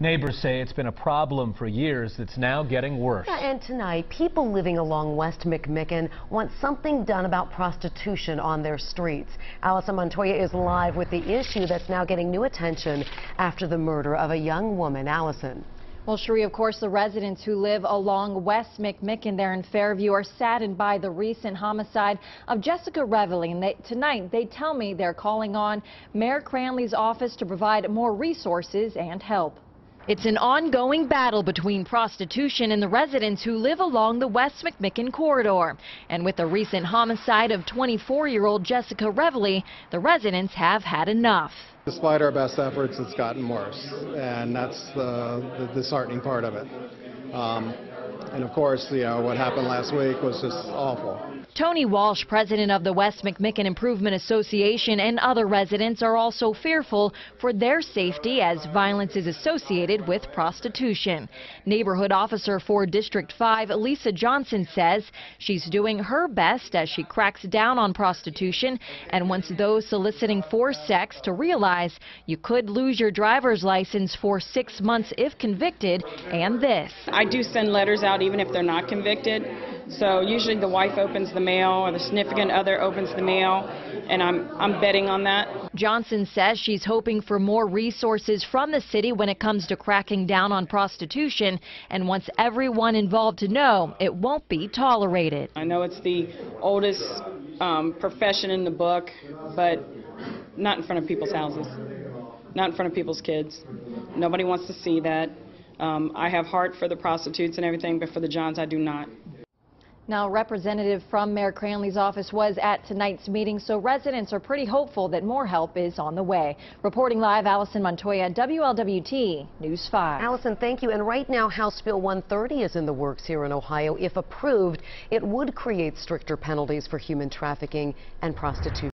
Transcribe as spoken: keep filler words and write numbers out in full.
Neighbors say it's been a problem for years that's now getting worse. Yeah, and tonight, people living along West McMicken want something done about prostitution on their streets. Allison Montoya is live with the issue that's now getting new attention after the murder of a young woman. Allison. Well, Cherie, of course, the residents who live along West McMicken there in Fairview are saddened by the recent homicide of Jessica Reveley. And they, tonight, they tell me they're calling on Mayor Cranley's office to provide more resources and help. It's an ongoing battle between prostitution and the residents who live along the West McMicken corridor. And with the recent homicide of twenty-four-year-old Jessica Reveley, the residents have had enough. Despite our best efforts, it's gotten worse, and that's the, the disheartening part of it. Um, and of course, you know, what happened last week was just awful. Tony Walsh, president of the West McMicken Improvement Association, and other residents are also fearful for their safety as violence is associated with prostitution. Neighborhood officer for District five, Lisa Johnson, says she's doing her best as she cracks down on prostitution and wants those soliciting for sex to realize you could lose your driver's license for six months if convicted, and this. I do send letters out even if they're not convicted. So usually the wife opens the mail or the significant other opens the mail, and I'm, I'm betting on that. Johnson says she's hoping for more resources from the city when it comes to cracking down on prostitution and wants everyone involved to know it won't be tolerated. I know it's the oldest um, profession in the book, but not in front of people's houses, not in front of people's kids. Nobody wants to see that. Um, I have heart for the prostitutes and everything, but for the Johns, I do not. Now, a representative from Mayor Cranley's office was at tonight's meeting, so residents are pretty hopeful that more help is on the way. Reporting live, Allison Montoya, W L W T News five. Allison, thank you. And right now, House Bill one thirty is in the works here in Ohio. If approved, it would create stricter penalties for human trafficking and prostitution.